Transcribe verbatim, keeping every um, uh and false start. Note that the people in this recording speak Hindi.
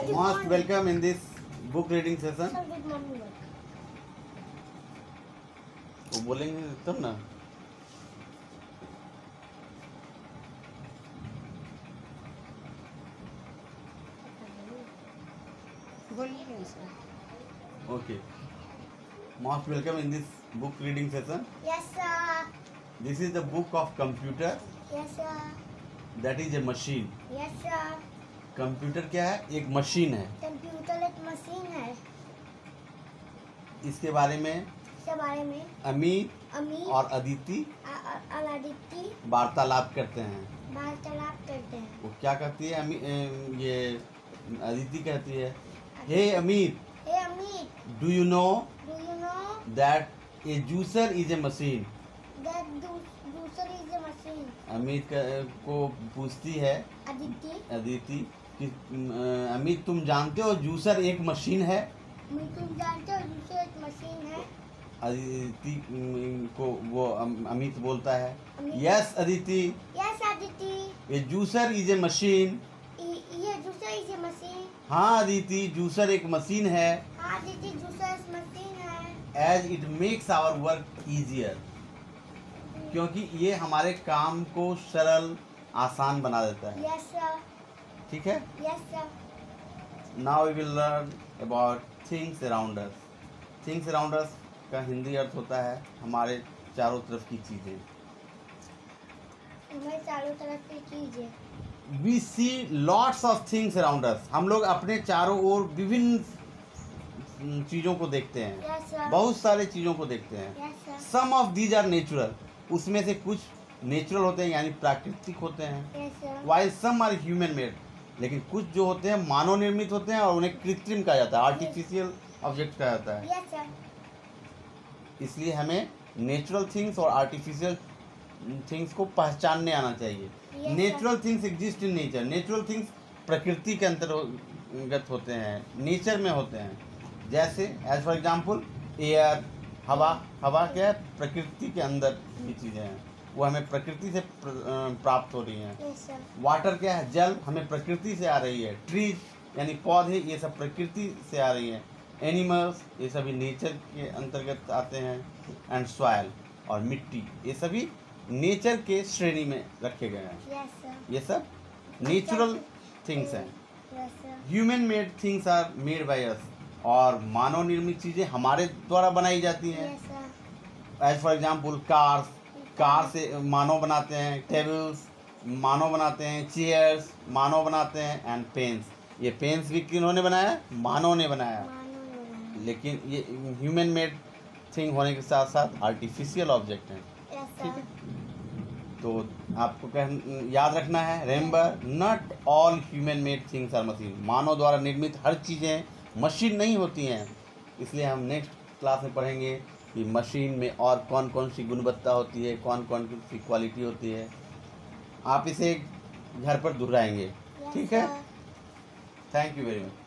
Most welcome in this book reading session. वो बोलेंगे तब ना. Okay. Most welcome in this book reading session. Yes, sir. This is the book of computer. Yes, sir. That is a machine. Yes, sir. Computer क्या है? एक मशीन है. कंप्यूटर एक मशीन है. इसके बारे में इसके बारे में अमित अमित और अदिति और अदिति वार्तालाप करते हैं. वार्तालाप करते हैं. वो क्या कहती है? अमित ये अदिति कहती है, hey Amit, hey Amit, do you know do you know that a juicer is a machine. That juicer is a machine. Amit को पूछती है अदिति अदिति कि अमित तुम जानते हो जूसर एक मशीन है? मैं तुम जानते हो जूसर एक मशीन है. अदिति को वो अमित बोलता है, Amit, yes Aditi, yes Aditi, a juicer is a machine. ये जूसर इज ए मशीन. हाँ अदिति, जूसर एक मशीन है. हाँ अदिति, जूसर एक मशीन है. As it makes our work easier, क्योंकि ये हमारे काम को सरल आसान बना देता है. Yes sir. ठीक है. Yes sir. Now we will learn about things around us. Things around us का हिंदी अर्थ होता है हमारे चारों तरफ की चीज़ें. हमारे चारों तरफ की चीज़ें. We see lots of things around us. हम लोग अपने चारों ओर विभिन्न चीज़ों को देखते हैं. Yes sir. बहुत सारे चीज़ों को देखते हैं. Yes sir. Some of these are natural. उसमें से कुछ नेचुरल होते हैं यानी प्राकृतिक होते हैं. Yes sir. While some are human made. लेकिन कुछ जो होते हैं मानव निर्मित होते हैं और उन्हें कृत्रिम कहा जाता है, आर्टिफिशियल ऑब्जेक्ट कहा जाता है. Yes sir. इसलिए हमें नेचुरल थिंग्स और आर्टिफिशियल थिंग्स को पहचानने आना चाहिए. Yes, natural things exist in nature. Natural things प्रकृति के अंतर्गत होते हैं, नेचर में होते हैं. जैसे एज फॉर एग्जांपल एयर, हवा. हवा क्या है? प्रकृति के अंदर की चीज़ें हैं, वो हमें प्रकृति से प्राप्त हो रही हैं. Yes sir. वाटर क्या है? जल, हमें प्रकृति से आ रही है. ट्रीज यानी पौधे, ये सब प्रकृति से आ रही हैं. एनिमल्स, ये सभी नेचर के अंतर्गत आते हैं. एंड सॉइल और मिट्टी, ये सभी नेचर के श्रेणी में रखे गए हैं. Yes sir. ये सब नेचुरल थिंग्स हैं. Yes sir. Human made things are made by us. और मानव निर्मित चीज़ें हमारे द्वारा बनाई जाती हैं. Yes sir. As for example cars. Car से मानव बनाते हैं. टेबल्स मानव बनाते हैं. चेयर्स मानव बनाते हैं. एंड पेन्स, ये पेन्स भी किन्होंने बनाया? मानव ने बनाया. लेकिन ये ह्यूमन मेड थिंग होने के साथ साथ आर्टिफिशियल ऑब्जेक्ट हैं. यस ठीक सर. है. तो आपको कह याद रखना है, remember not all human made things are machine. मानव द्वारा निर्मित हर चीज़ें मशीन नहीं होती हैं. इसलिए हम नेक्स्ट क्लास में पढ़ेंगे कि मशीन में और कौन कौन सी गुणवत्ता होती है, कौन कौन सी क्वालिटी होती है. आप इसे घर पर दोहराएंगे. ठीक है. Thank you very much.